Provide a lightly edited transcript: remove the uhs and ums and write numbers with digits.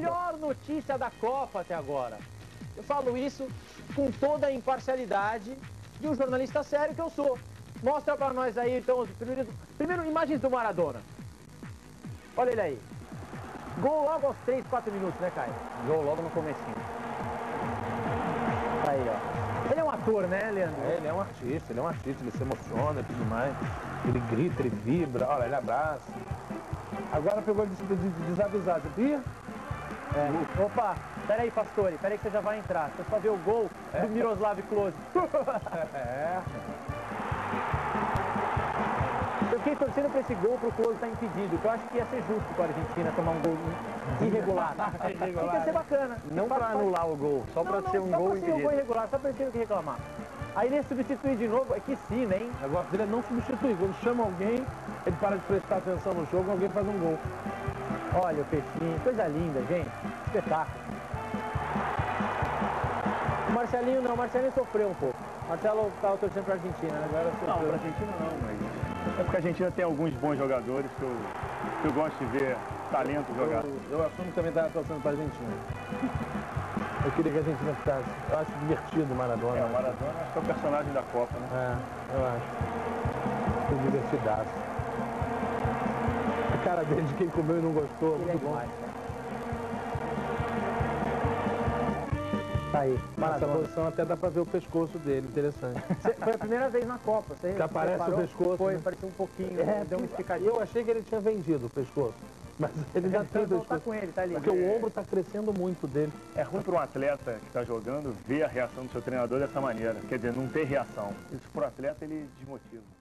melhor notícia da Copa até agora. Eu falo isso com toda a imparcialidade de um jornalista sério que eu sou. Mostra pra nós aí, então, primeiro imagens do Maradona. Olha ele aí. Gol logo aos 3, 4 minutos, né, Caio? Gol logo no comecinho. Aí, ó. Ele é um ator, né, Leandro? Ele é um artista, ele se emociona e tudo mais. Ele grita, ele vibra, olha, ele abraça. Agora pegou ele desavisado, sabia? É. Opa, peraí, Pastore, peraí que você já vai entrar. Você só vê o gol do Miroslav Klose. É. Eu fiquei torcendo pra esse gol pro Klose estar impedido, que eu acho que ia ser justo com a Argentina tomar um gol irregular. Ia ser bacana. Não pra anular o gol, só pra ser um gol impedido. Só pra ser um gol impedido. irregular, só pra ter o que reclamar. Aí ele ia substituir de novo, é que sim, hein? O negócio dele é não substituir. Quando chama alguém, ele para de prestar atenção no jogo, alguém faz um gol. Olha o peixinho, coisa linda, gente. Espetáculo. O Marcelinho não, o Marcelinho sofreu um pouco. O Marcelo estava torcendo pra Argentina, né? Agora sofreu. Não, pra Argentina não, mas... É porque a Argentina tem alguns bons jogadores que eu gosto de ver talento jogar. Eu assumo que também estava torcendo pra Argentina. Eu queria que a Argentina ficasse. Eu acho divertido o Maradona. É, o Maradona acho que é o personagem da Copa, né? É, eu acho. Tem divertidaço. A cara dele de quem comeu e não gostou, Ele muito é bom. demais, cara. Tá aí, Nessa Maradona. posição até dá pra ver o pescoço dele, interessante. Foi a primeira vez na Copa. Que aparece o pescoço. Foi, né? parecia um pouquinho, deu uma Eu esticadinha. achei que ele tinha vendido o pescoço. Mas ele já tem o Tá pescoço. com ele, tá ali. Porque o ombro tá crescendo muito dele. É ruim para um atleta que está jogando ver a reação do seu treinador dessa maneira. Quer dizer, não ter reação. Isso para o atleta ele desmotiva.